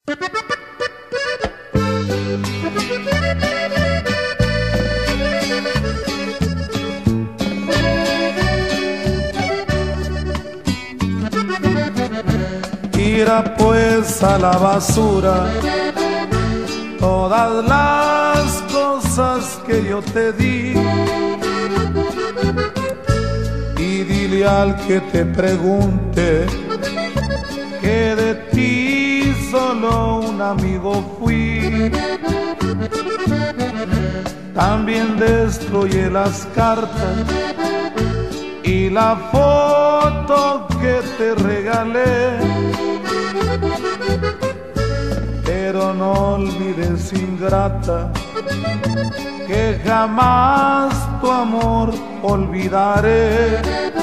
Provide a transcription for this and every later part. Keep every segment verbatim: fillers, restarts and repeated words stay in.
Tira pues a la basura todas las cosas que yo te di y dile al que te pregunte que de ti solo un amigo fui. También destruye las cartas y la foto que te regalé, pero no olvides, ingrata, que jamás tu amor olvidaré.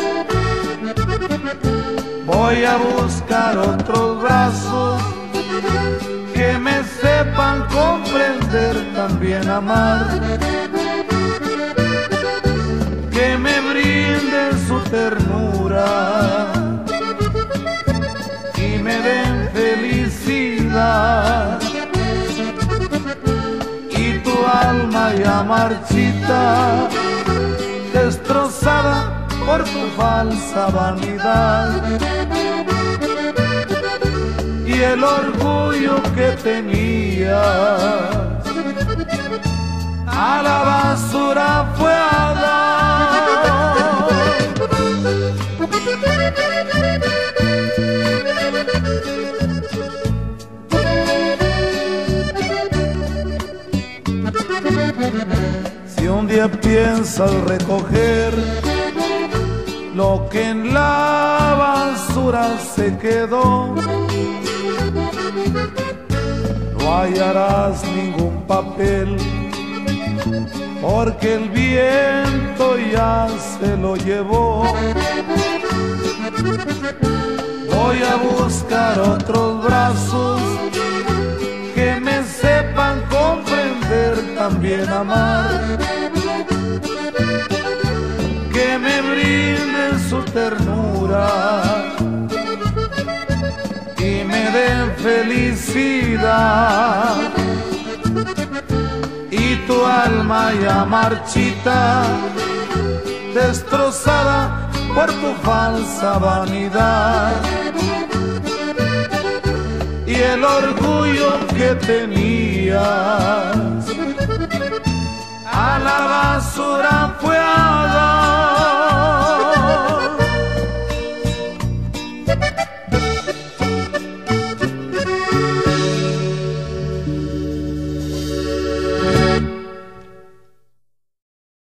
Voy a buscar otros brazos que me sepan comprender, también amar, que me brinden su ternura y me den felicidad. Y tu alma ya marchita, destrozada por tu falsa vanidad, y el orgullo que tenías a la basura fue a dar. Si un día piensas recoger lo que en la basura se quedó, no hallarás ningún papel, porque el viento ya se lo llevó. Voy a buscar otros brazos que me sepan comprender, también amar, que me brinden su ternura y me den felicidad. Y tu alma ya marchita, destrozada por tu falsa vanidad, y el orgullo que tenías a la basura fue a dar.